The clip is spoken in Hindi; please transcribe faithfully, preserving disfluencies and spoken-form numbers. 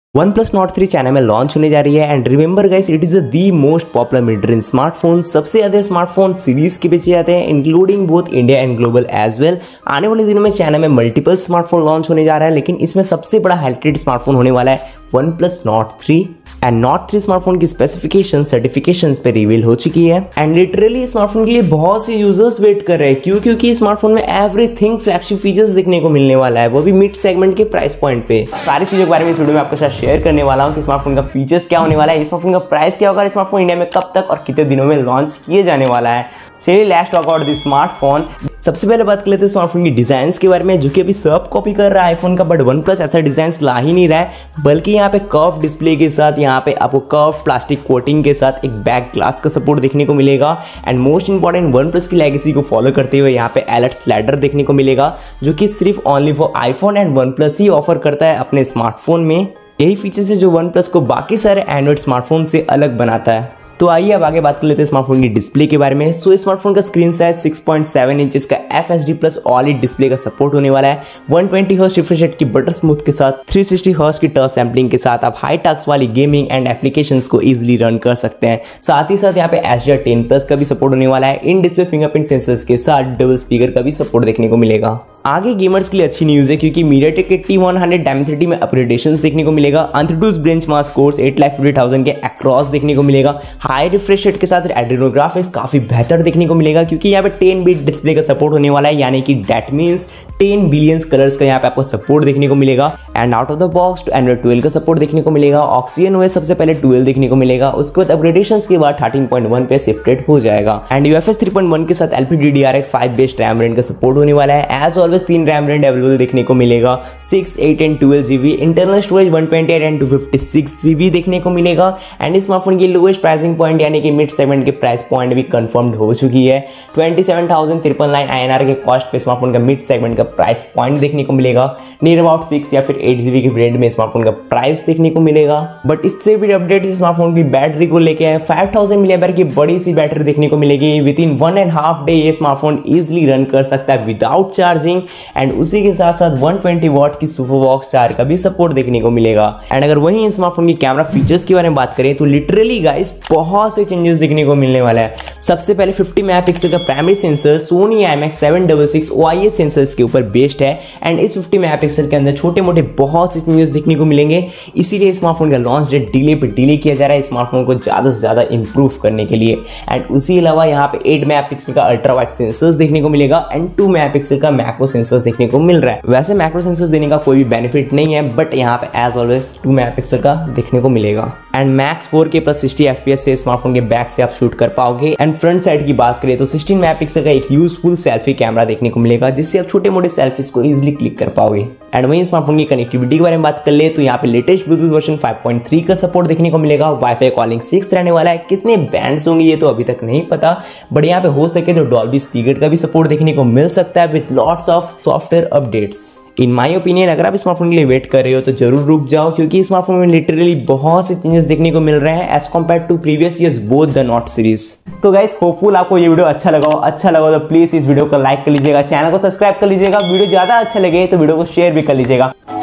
One plus Nord three China में लॉन्च होने जा रही है and remember guys it is the most popular mid range smartphone. सबसे ज्यादा स्मार्टफोन सीरीज के बेचे जाते हैं including both India and global as well. आने वाले दिनों में चाइना में मल्टीपल स्मार्टफोन लॉन्च होने जा रहा है, लेकिन इसमें सबसे बड़ा हाइलाइटेड स्मार्टफोन होने वाला है OnePlus Nord three. And Nord three smartphone की स्पेसिफिकेशन सर्टिफिकेशंस पे रिवील हो चुकी है एंड लिटरली स्मार्टफोन के लिए बहुत से यूजर्स वेट कर रहे हैं। क्यों? क्योंकि स्मार्टफोन में एवरीथिंग फ्लैगशिप फीचर्स देखने को मिलने वाला है, वो भी मिड सेगमेंट के प्राइस पॉइंट पे। सारी चीजों के बारे में इस वीडियो में आपके साथ शेयर करने वाला हूँ कि स्मार्टफोन का फीचर्स क्या होने वाला है, स्मार्टफोन का प्राइस क्या होगा, स्मार्टफोन इंडिया में कब तक और कितने दिनों में लॉन्च किए जाने वाला है। चलिए let's talk about this smartphone. सबसे पहले बात कर लेते हैं स्मार्टफोन की डिजाइन के बारे में, जो कि अभी सब कॉपी कर रहा है आईफोन का, बट वन प्लस ऐसा डिजाइन ला ही नहीं रहा है, बल्कि यहाँ पे कर्व डिस्प्ले के साथ यहाँ पे आपको कर्व प्लास्टिक कोटिंग के साथ एक बैक ग्लास का सपोर्ट देखने को मिलेगा। And most important OnePlus की लेगेसी को फॉलो करते हुए यहाँ पे अलर्ट स्लाइडर देखने को मिलेगा, जो कि सिर्फ only for iPhone and OnePlus ही ऑफर करता है अपने स्मार्टफोन में। यही फीचर्स है जो वन प्लस को बाकी सारे एंड्रॉइड स्मार्टफोन से अलग बनाता है। तो आइए अब आगे बात कर लेते हैं स्मार्टफोन की डिस्प्ले के बारे में। सो स्मार्टफोन का screen size six point seven inches का F H D plus OLED display का सपोर्ट होने वाला है। One twenty hertz refresh rate की बटर स्मूथ के साथ थ्री सिक्सटी हर्ट्ज की टच सैम्पलिंग के साथ आप हाई टच वाली गेमिंग एंड एप्लीकेशंस को इजीली रन कर सकते हैं। साथ ही साथ यहाँ पे H D R ten plus का भी सपोर्ट होने वाला है। इन डिस्प्ले फिंगरप्रिंट सेंसर्स के साथ डबल स्पीकर का भी सपोर्ट देखने को मिलेगा। आगे गेमर्स के लिए अच्छी न्यूज है, क्योंकि मीडियाटेक के टी वन हंड्रेड डायमेंसिटी में अपग्रेडेशंस देखने को मिलेगा। AnTuTu benchmark scores eight lakh fifty thousand के अक्रॉस देखने को मिलेगा। हाई रिफ्रेश रेट के साथ एड्रेनो ग्राफिक्स काफी बेहतर देखने को मिलेगा, क्योंकि यहाँ पे टेन बिट डिस्प्ले का सपोर्ट होने वाला है, यानी कि that means ten billions colours का यहाँ पे आपको सपोर्ट देखने को मिलेगा। And out of the box to Android twelve का सपोर्ट देखने को मिलेगा। ऑक्सीजन ओएस सबसे पहले ट्वेल्व देखने को मिलेगा, उसके बाद अपग्रेडेशंस के बाद थर्टीन पॉइंट वन पे शिफ्टेड हो जाएगा। And UFS three point one के साथ LP D D R X five based RAM variant का सपोर्ट होने वाला है। एज ऑलवेज तीन रैम वेरिएंट अवेलेबल देखने को मिलेगा, six, eight and twelve GB. Internal storage one twenty eight and two fifty six GB देखने को मिलेगा। एंड इस स्मार्टफोन की लोएस्ट प्राइसिंग पॉइंट यानी कि मिड सेगमेंट के प्राइस पॉइंट भी कंफर्म्ड हो चुकी है। Twenty seven thousand triple nine I N R के कॉस्ट पे स्मार्टफोन का मिड सेगमेंट का प्राइस पॉइंट देखने को मिलेगा। नियर अबाउट सिक्स या फिर एट जीबी के वेरिएंट में स्मार्टफोन का प्राइस देखने को मिलेगा। बट इससे भी अपडेट स्मार्टफोन की बैटरी को लेके आए। फाइव थाउजेंड मिली एम्पीयर की बड़ी सी बैटरी देखने को मिलेगी। Within one and half day ये स्मार्टफोन इजिली रन कर सकता है विदाउट चार्जिंग। एंड उसी के साथ साथ वन ट्वेंटी वॉट की सुपर बॉक्स चार्ज का भी सपोर्ट देखने को मिलेगा। एंड अगर वहीं इन स्मार्टफोन की कैमरा फीचर्स के बारे में बात करें तो लिटरली गाइस बहुत से चेंजेस देखने को मिलने वाला है। सबसे पहले फिफ्टी मेगापिक्सल का primary sensor Sony I M X seven six six O I S sensors के ऊपर बेस्ड है। एंड इस फिफ्टी मेगापिक्सल के अंदर छोटे मोटे बहुत से चेंजेस देखने को मिलेंगे, इसीलिए स्मार्टफोन का लॉन्च डेट डिले पे डिले किया जा रहा है स्मार्टफोन को ज़्यादा से ज़्यादा इंप्रूव करने के लिए। एंड उसी अलावा यहाँ पे एट मेगापिक्सल का अल्ट्रा वाइड सेंसर्स देखने को मिलेगा एंड टू मेगापिक्सल का मैक्रो सेंसर्स देखने को मिल रहा है। वैसे मैक्रो सेंसर्स देने का कोई भी बेनिफिट नहीं है, बट यहाँ पे एज ऑलवेज टू मेगापिक्सल का देखने को मिलेगा। And max four K plus sixty F P S से स्मार्टफोन के बैक से आप शूट कर पाओगे। एंड फ्रंट साइड की बात करें तो सिक्सटीन मेगापिक्सल का एक यूजफुल सेल्फी कैमरा देखने को मिलेगा, जिससे आप छोटे मोटे सेल्फीज को इजीली क्लिक कर पाओगे। एंड वहीं स्मार्टफोन की कनेक्टिविटी के बारे में बात कर ले तो यहाँ पे latest Bluetooth version five point three का सपोर्ट देखने को मिलेगा। वाईफाई कॉलिंग सिक्स रहने वाला है। कितने बैंड्स होंगे ये तो अभी तक नहीं पता, बट यहाँ पे हो सके तो डॉल्बी स्पीकर का भी सपोर्ट देखने को मिल सकता है with lots of software updates. In my opinion अगर आप स्मार्टफोन के लिए वेट कर रहे हो तो जरूर रुक जाओ, क्योंकि स्मार्टफोन में लिटरली बहुत से चेंजेस देखने को मिल रहे हैं as compare to previous years both the Nord series. तो गाइस होपफुल आपको ये वीडियो अच्छा लगा हो। अच्छा लगा तो प्लीज इस वीडियो को लाइक कर लीजिएगा, चैनल को सब्सक्राइब कर लीजिएगा। वीडियो ज्यादा अच्छा लगे तो वीडियो को शेयर भी कर लीजिएगा।